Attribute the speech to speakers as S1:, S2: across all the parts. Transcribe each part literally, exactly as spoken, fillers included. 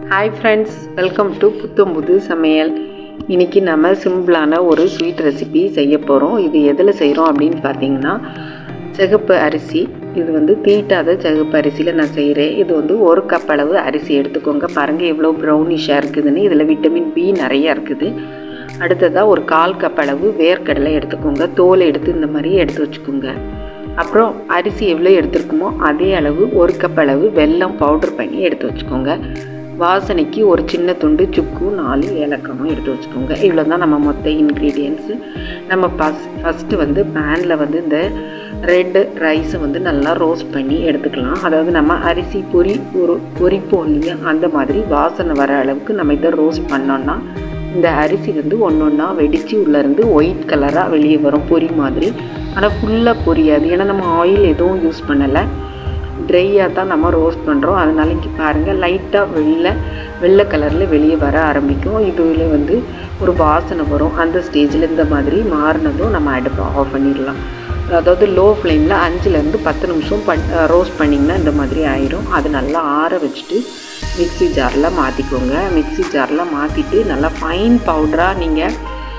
S1: Hi friends, welcome to புத்தம் புது சமையல். இன்றைக்கி நம்ம சிம்பிளான ஒரு ஸ்வீட் ரெசிபி செய்ய போகிறோம். இது எதில் செய்கிறோம் அப்படின்னு பார்த்தீங்கன்னா, சிகப்பு அரிசி. இது வந்து தீட்டாத சிகப்பு அரிசியில் நான் செய்கிறேன். இது வந்து ஒரு கப் அளவு அரிசி எடுத்துக்கோங்க. பாருங்கள் எவ்வளோ ப்ரௌனிஷாக இருக்குதுன்னு. இதில் விட்டமின் பி நிறையா இருக்குது. அடுத்ததாக ஒரு கால் கப் அளவு வேர்க்கடலை எடுத்துக்கோங்க. தோலை எடுத்து இந்த மாதிரி எடுத்து வச்சுக்கோங்க. அப்புறம் அரிசி எவ்வளோ எடுத்துருக்குமோ அதே அளவு ஒரு கப் அளவு வெல்லம் பவுடர் பண்ணி எடுத்து வச்சுக்கோங்க. வாசனைக்கு ஒரு சின்ன துண்டு சுக்கு, நாலு ஏலக்காயும் எடுத்து வச்சுக்கோங்க. இவ்வளோ தான் நம்ம மொத்த இன்க்ரீடியன்ட்ஸு. நம்ம ஃபஸ் ஃபஸ்ட்டு வந்து பேனில் வந்து இந்த ரெட் ரைஸை வந்து நல்லா ரோஸ்ட் பண்ணி எடுத்துக்கலாம். அதாவது நம்ம அரிசி பொரி ஒரு பொரிப்போம் இல்லையா, அந்த மாதிரி வாசனை வர அளவுக்கு நம்ம இதை ரோஸ்ட் பண்ணோன்னா இந்த அரிசி வந்து ஒன்று ஒன்றா வெடித்து உள்ளேருந்து ஒயிட் கலராக வெளியே வரும், பொரி மாதிரி. ஆனால் ஃபுல்லாக பொரியாது, ஏன்னா நம்ம ஆயில் எதுவும் யூஸ் பண்ணலை, ட்ரையாக தான் நம்ம ரோஸ்ட் பண்ணுறோம். அதனால இங்கே பாருங்கள் லைட்டாக வெள்ளை வெள்ளை கலரில் வெளியே வர ஆரம்பிக்கும். இதில் வந்து ஒரு வாசனை வரும். அந்த ஸ்டேஜில் இந்த மாதிரி மாறினதும் நம்ம அடுப்பை ஆஃப் பண்ணிடலாம். அதாவது லோ ஃப்ளேமில் அஞ்சுலேருந்து பத்து நிமிஷம் பண் ரோஸ்ட் பண்ணிங்கன்னா இந்த மாதிரி ஆயிரும். அது நல்லா ஆற வச்சுட்டு மிக்ஸி ஜாரில் மாற்றிக்கோங்க. மிக்ஸி ஜாரில் மாற்றிட்டு நல்லா ஃபைன் பவுடராக நீங்கள்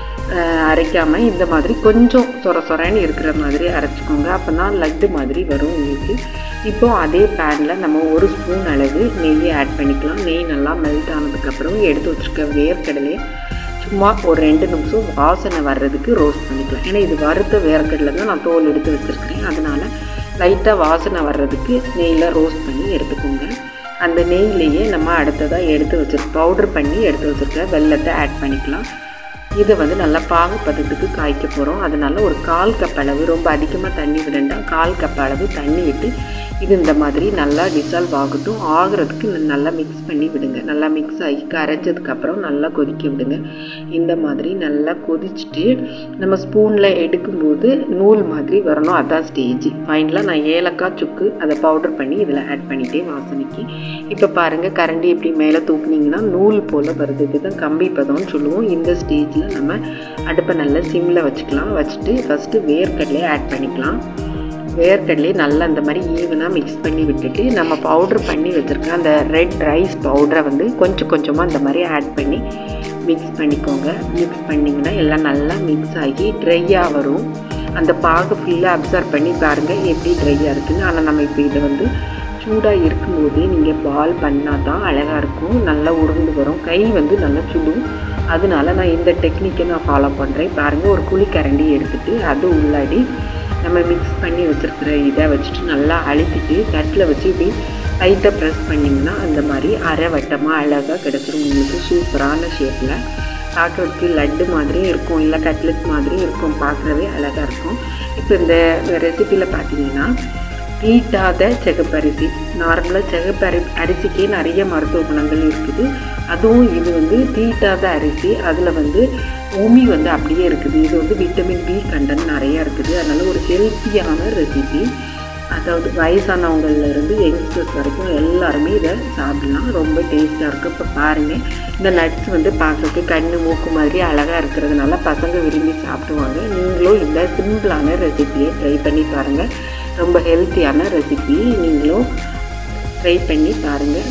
S1: அரைக்காமல் இந்த மாதிரி கொஞ்சம் சொர சொரன்னு இருக்கிற மாதிரி அரைச்சிக்கோங்க. அப்போ தான் லட்டு மாதிரி வரும் உங்களுக்கு. இப்போது அதே பேனில் நம்ம ஒரு ஸ்பூன் அளவு நெய்யை ஆட் பண்ணிக்கலாம். நெய் நல்லா மெல்ட் ஆனதுக்கப்புறம் எடுத்து வச்சுருக்க வேர்க்கடலையை சும்மா ஒரு ரெண்டு நிமிஷம் வாசனை வர்றதுக்கு ரோஸ்ட் பண்ணிக்கலாம். ஏன்னா இது வறுத்த வேர்க்கடலை தான் நான் தோல் எடுத்து வச்சுருக்கிறேன். அதனால் லைட்டாக வாசனை வர்றதுக்கு நெய்யில் ரோஸ்ட் பண்ணி எடுத்துக்கோங்க. அந்த நெய்லேயே நம்ம அடுத்ததாக எடுத்து வச்சுருக்க பவுடர் பண்ணி எடுத்து வச்சுருக்க வெல்லத்தை ஆட் பண்ணிக்கலாம். இதை வந்து நல்லா பாகு பதத்துக்கு காய்க்க போகிறோம். அதனால் ஒரு கால் கப் அளவு, ரொம்ப அதிகமாக தண்ணி விடண்டா, கால் கப் அளவு தண்ணி விட்டு இது இந்த மாதிரி நல்லா டிசால்வ் ஆகட்டும். ஆகிறதுக்கு நல்லா மிக்ஸ் பண்ணி விடுங்க. நல்லா மிக்ஸ் ஆகி கரைச்சதுக்கப்புறம் நல்லா கொதிக்க விடுங்க. இந்த மாதிரி நல்லா கொதிச்சுட்டு நம்ம ஸ்பூனில் எடுக்கும்போது நூல் மாதிரி வரணும், அதான் ஸ்டேஜ். ஃபைனலாக நான் ஏலக்காய் சுக்கு அதை பவுடர் பண்ணி இதில் ஆட் பண்ணிட்டேன் வாசனைக்கு. இப்போ பாருங்கள் கரண்டி எப்படி மேலே தூக்குனிங்கன்னா நூல் போல் வருது. இதுதான் கம்பி பதம்னு சொல்லுவோம். இந்த ஸ்டேஜில் நம்ம அடுப்பை நல்லா சிம்மில் வச்சுக்கலாம். வச்சுட்டு ஃபஸ்ட்டு வேர்க்கடலையை ஆட் பண்ணிக்கலாம். வேர்க்கடலையை நல்லா அந்த மாதிரி ஈவனாக மிக்ஸ் பண்ணி விட்டுட்டு நம்ம பவுட்ரு பண்ணி வச்சுருக்க அந்த ரெட் ரைஸ் பவுடரை வந்து கொஞ்சம் கொஞ்சமாக இந்த மாதிரி ஆட் பண்ணி மிக்ஸ் பண்ணிக்கோங்க. மிக்ஸ் பண்ணிங்கன்னா எல்லாம் நல்லா மிக்ஸ் ஆகி ட்ரையாக வரும். அந்த பாகு ஃபுல்லாக அப்சர்வ் பண்ணி பாருங்கள் எப்படி ட்ரையாக இருக்குதுன்னு. ஆனால் நம்ம இப்போ இதை வந்து சூடாக இருக்கும்போதே நீங்கள் பால் பண்ணால் தான் அழகாக இருக்கும், நல்லா உருண்டு வரும். கை வந்து நல்லா சுடும். அதனால நான் இந்த டெக்னிக்கை நான் ஃபாலோ பண்ணுறேன். பாருங்கள் ஒரு குழிக்கரண்டி எடுத்துகிட்டு அது உள்ளாடி நம்ம மிக்ஸ் பண்ணி வச்சுருக்கிற இதை வச்சுட்டு நல்லா அழுத்திட்டு தட்டில் வச்சு இப்படி லைட்டாக ப்ரெஸ் பண்ணிங்கன்னா அந்த மாதிரி அரை வட்டமாக அழகாக கிடச்சிரும் உங்களுக்கு. சூப்பரான ஷேப்பில் பார்க்குறதுக்கு லட்டு மாதிரியும் இருக்கும், இல்லை கட்லெட் மாதிரியும் இருக்கும், பார்க்குறவே அழகாக இருக்கும். இப்போ இந்த ரெசிப்பியில் பார்த்தீங்கன்னா தீட்டாத சிகப்பரிசி, நார்மலாக சிகப்பரி அரிசிக்கே நிறைய மருத்துவ குணங்கள் இருக்குது. அதுவும் இது வந்து தீட்டாத அரிசி, அதில் வந்து உமி வந்து அப்படியே இருக்குது. இது வந்து விட்டமின் பி கண்டென்ட் நிறையா இருக்குது. அதனால் ஒரு ஹெல்த்தியான ரெசிபி. அதாவது வயசானவங்கள்லேருந்து யங்ஸ்டர்ஸ் வரைக்கும் எல்லாருமே இதை சாப்பிடலாம். ரொம்ப டேஸ்ட்டாக இருக்குது. இப்போ பாருங்கள் இந்த நட்ஸ் வந்து பார்க்கறதுக்கு கண் மூக்கு மாதிரி அழகாக இருக்கிறதுனால பசங்க விரும்பி சாப்பிடுவாங்க. நீங்களும் இந்த சிம்பிளான ரெசிபியை ட்ரை பண்ணி பாருங்கள். ரொம்ப ஹெல்த்தியான ரெசிபி, நீங்களும் ட்ரை பண்ணி பாருங்கள்.